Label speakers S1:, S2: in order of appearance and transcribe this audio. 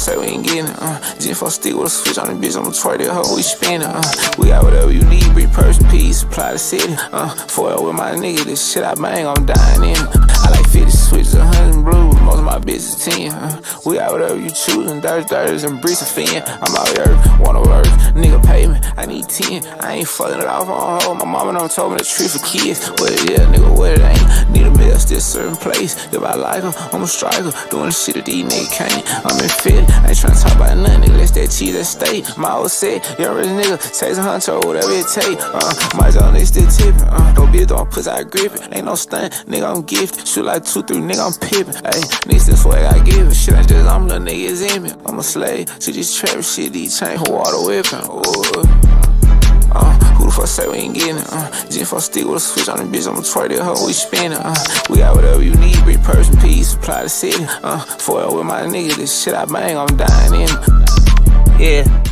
S1: say we ain't getting it. Just for stick with a switch on the bitch, I'ma try that hoe, we spinning. We got whatever you need, bring person peace, supply the city. Foil with my nigga, this shit I bang, I'm dying in it. I like 50 switches, 100 blues, most of my bitches 10. We got whatever you choosing, dirters and bricks of fin. I'm out here, one of earth, nigga pay me, I need 10. I ain't fucking it off on hold. My mama done told me the trick for kids. What it is, nigga, what it ain't. Need a meal, still certain place. If I like her, I'm a striker. Doing the shit that these niggas can't. I'm in fit, I ain't tryna talk about nothing, nigga. That's that cheese, that steak. My old set, young rich nigga, taste a hunter, whatever it take. My young nigga still tippin'. Don't be a don't puss, I grip it. Ain't no stunt, nigga, I'm gifted. Shoot like 2-3, nigga, I'm pippin'. Ayy, niggas this way I give it. Shit, I just, I'm little niggas in me. I'm a slave to this TRSH'D chain, water whippin'. Who the fuck say we ain't getting it? Just for stick with a switch on the bitch, I'ma try that hoe, we spinning. We got whatever you need, bring person peace, supply the city. Foil with my nigga, this shit I bang, I'm dying in it.
S2: Yeah.